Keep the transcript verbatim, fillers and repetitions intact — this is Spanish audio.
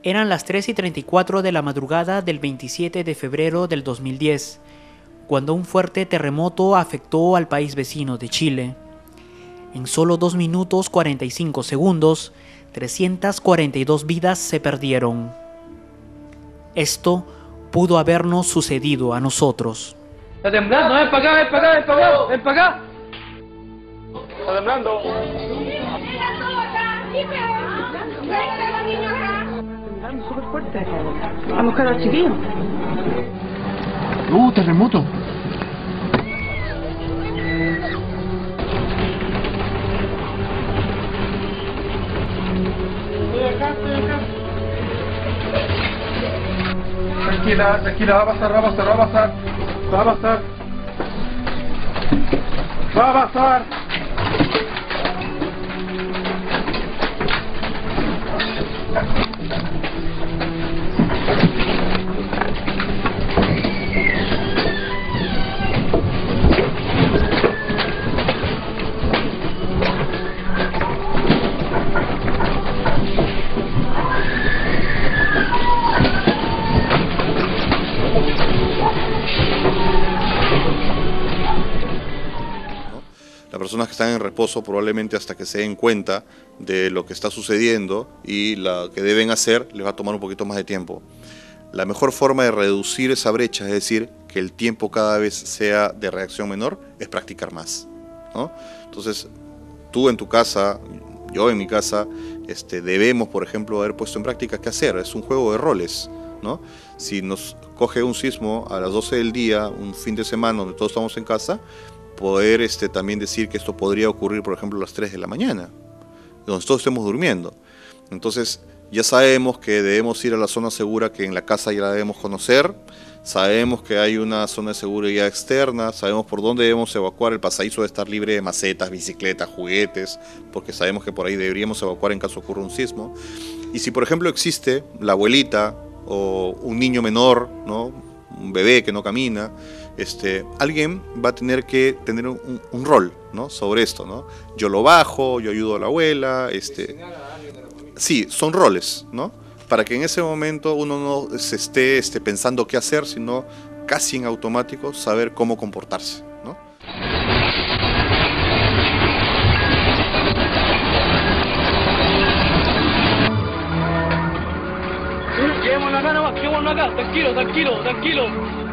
Eran las tres y treinta y cuatro de la madrugada del veintisiete de febrero del dos mil diez, cuando un fuerte terremoto afectó al país vecino de Chile. En solo dos minutos cuarenta y cinco segundos, trescientas cuarenta y dos vidas se perdieron. Esto pudo habernos sucedido a nosotros. Está temblando, ven para acá, ven para acá, ven para acá, ven para acá. Está temblando. Temblando súper fuerte. Vamos a buscar a los chiquillos. ¡Uh, terremoto! Estoy acá, estoy acá. Tranquila, tranquila, va a pasar, va a pasar, va a pasar. Va a pasar. Va a pasar. Las personas que están en reposo probablemente hasta que se den cuenta de lo que está sucediendo y lo que deben hacer les va a tomar un poquito más de tiempo. La mejor forma de reducir esa brecha, es decir, que el tiempo cada vez sea de reacción menor, es practicar más, ¿no? Entonces, tú en tu casa, yo en mi casa, este, debemos, por ejemplo, haber puesto en práctica qué hacer. Es un juego de roles, ¿no? Si nos coge un sismo a las doce del día, un fin de semana donde todos estamos en casa, poder este, también decir que esto podría ocurrir, por ejemplo, a las tres de la mañana, donde todos estemos durmiendo. Entonces, ya sabemos que debemos ir a la zona segura, que en la casa ya la debemos conocer, sabemos que hay una zona de seguridad externa, sabemos por dónde debemos evacuar, el pasadizo debe estar libre de macetas, bicicletas, juguetes, porque sabemos que por ahí deberíamos evacuar en caso ocurra un sismo. Y si, por ejemplo, existe la abuelita o un niño menor, ¿no?, un bebé que no camina, este, alguien va a tener que tener un, un rol, ¿no?, sobre esto, ¿no? Yo lo bajo, yo ayudo a la abuela, este, sí, son roles, ¿no? Para que en ese momento uno no se esté este, pensando qué hacer, sino casi en automático saber cómo comportarse, ¿no? Quedémonos acá nomás, quedémonos acá, tranquilo, tranquilo, tranquilo.